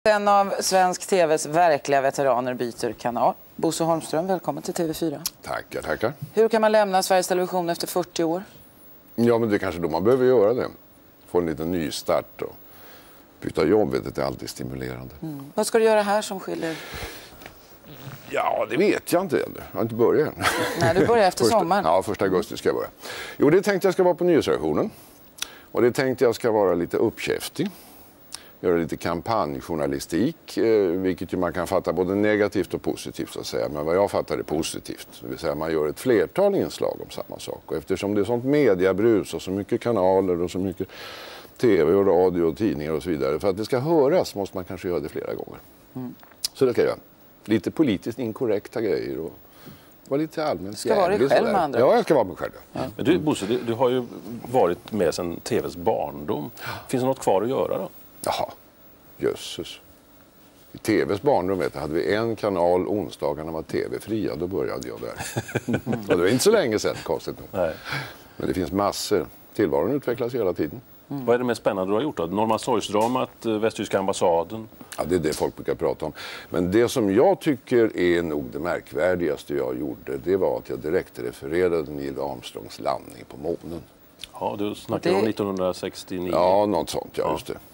En av svensk tvs verkliga veteraner byter kanal. Bosse Holmström, välkommen till TV4. Tackar, tackar. Hur kan man lämna Sveriges Television efter 40 år? Ja, men det är kanske då man behöver göra det. Få en liten nystart och byta jobb, det är alltid stimulerande. Vad ska du göra här som skiljer? Ja, det vet jag inte ännu. Jag har inte börjat än. Nej, du börjar efter sommaren. Ja, 1 augusti ska jag börja. Jo, det tänkte jag ska vara på nyhetsredaktionen. Och det tänkte jag ska vara lite uppkäftig. Göra lite kampanjjournalistik, vilket ju man kan fatta både negativt och positivt så att säga. Men vad jag fattar är positivt. Det vill säga man gör ett flertal inslag om samma sak. Och eftersom det är sånt mediabrus och så mycket kanaler och så mycket tv och radio och tidningar och så vidare. För att det ska höras måste man kanske göra det flera gånger. Så det ska jag göra. Lite politiskt inkorrekta grejer och vara lite allmänt ska vara dig själv med andra. Ja, jag ska vara mig själv. Ja. Men du, Bosse, du har ju varit med sedan tvs barndom. Finns det något kvar att göra då? Jaha, jösses. I tvs barndom hade vi en kanal, onsdagarna var tv-fria, då började jag där. Och det var inte så länge sedan, konstigt nog. Nej. Men det finns massor. Tillvaron utvecklas hela tiden. Vad är det mest spännande du har gjort då? Norrmalmstorgsdramat, Västtyska ambassaden? Ja, det är det folk brukar prata om. Men det som jag tycker är nog det märkvärdigaste jag gjorde, det var att jag direkt refererade Neil Armstrongs landning på månen. Ja, du snackar om 1969. Ja, något sånt, ja, just det.